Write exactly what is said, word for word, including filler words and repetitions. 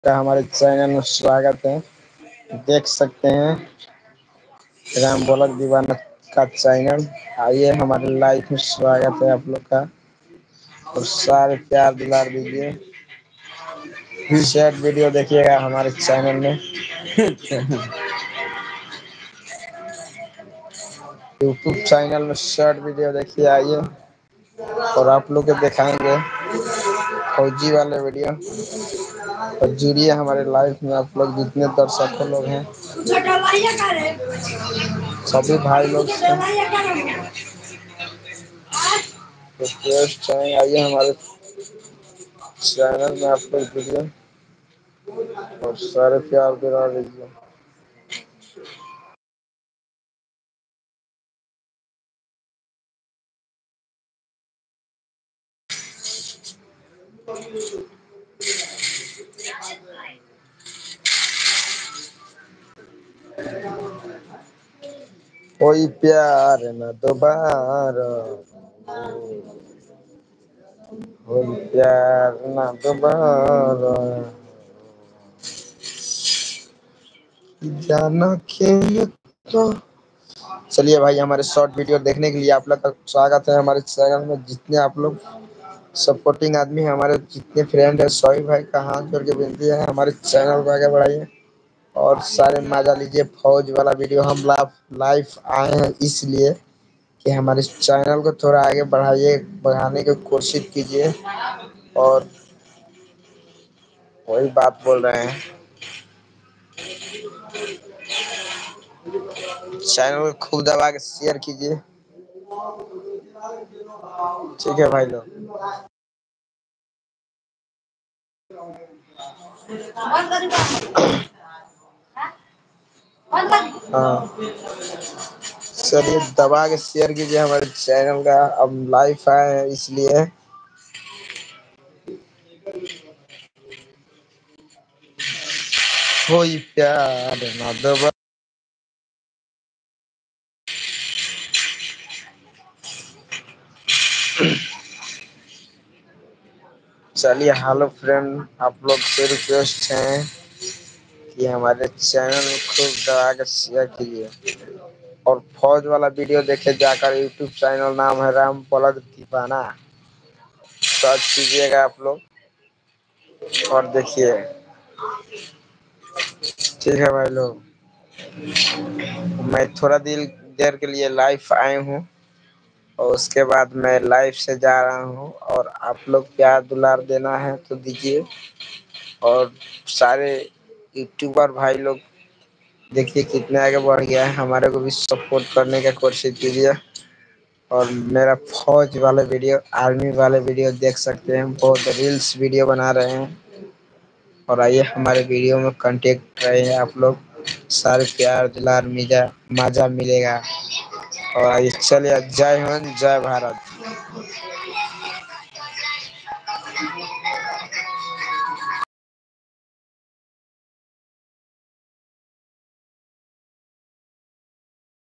का हमारे चैनल में स्वागत है। देख सकते हैं राम बोलक दीवाना का चैनल। आइए हमारे लाइफ में स्वागत है आप लोग का और सारे प्यार दुलार दीजिए। शेयर वीडियो देखिएगा हमारे चैनल में। यूट्यूब चैनल में शॉर्ट वीडियो देखिए आइए और आप लोग को दिखाएंगे फौजी वाले वीडियो। और जुड़िए हमारे लाइफ में आप लोग जितने दर्शकों लोग हैं सभी भाई लोग से रिक्वेस्ट है आइए हमारे चैनल में आप लोग जुड़िए और सारे प्यार दिला दीजिए। कोई प्यार न दोबारा, कोई प्यार न दोबारा, जाना खेल तो। चलिए भाई हमारे शॉर्ट वीडियो देखने के लिए आप लोग का स्वागत है हमारे चैनल में। जितने आप लोग सपोर्टिंग आदमी है, हमारे जितने फ्रेंड है, सभी भाई का हाथ जोड़ के विनती है हमारे चैनल को आगे बढ़ाइए और सारे मजा लीजिए। फौज वाला वीडियो हम लाइव आए हैं इसलिए कि हमारे चैनल को थोड़ा आगे बढ़ाइए, बढ़ाने की कोशिश कीजिए और वही बात बोल रहे हैं। चैनल को खूब दबा के शेयर कीजिए। ठीक है भाई लोग। हाँ, चलिए दबा के शेयर कीजिए हमारे चैनल का। अब लाइव आए हैं इसलिए। कोई प्यार ना दबा। चलिए हेलो फ्रेंड, आप लोग से रिक्वेस्ट है कि हमारे चैनल को खूब दबा के शेयर कीजिए और फौज वाला वीडियो देखे जाकर। यूट्यूब चैनल नाम है राम बोलक दीवाना, सर्च कीजिएगा आप लोग और देखिए। ठीक है भाई लोग, मैं थोड़ा देर देर के लिए लाइव आए हूँ और उसके बाद मैं लाइव से जा रहा हूँ और आप लोग प्यार दुलार देना है तो दीजिए। और सारे यूट्यूबर भाई लोग देखिए कितने आगे बढ़ गया है, हमारे को भी सपोर्ट करने का कोशिश कीजिए। और मेरा फौज वाले वीडियो, आर्मी वाले वीडियो देख सकते हैं। बहुत रील्स वीडियो बना रहे हैं और आइए हमारे वीडियो में कांटेक्ट रहे आप लोग। सारे प्यार दुलार मिजा मजा मिलेगा। और आइए चलिए, जय हिंद जय भारत।